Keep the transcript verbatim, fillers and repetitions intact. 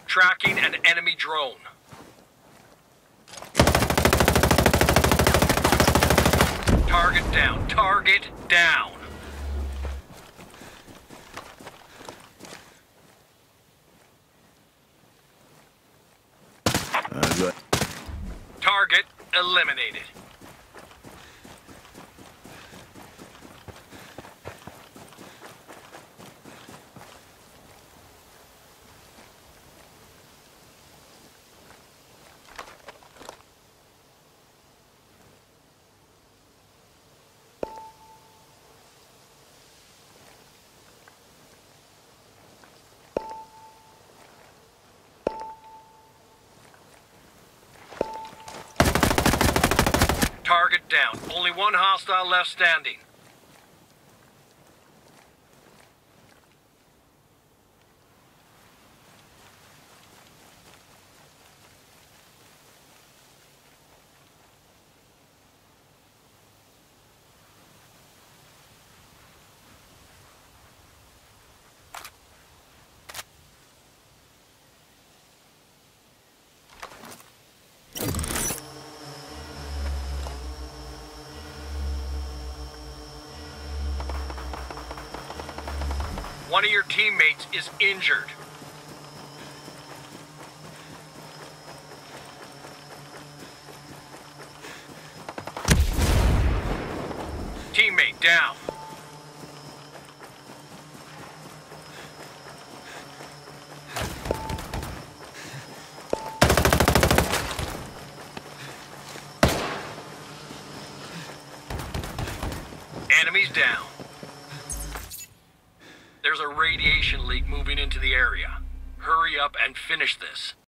Tracking an enemy drone. Target down. Target down. Uh, good. Target eliminated. Target down. Only one hostile left standing. One of your teammates is injured. Teammate down. Enemies down. There's a radiation leak moving into the area. Hurry up and finish this.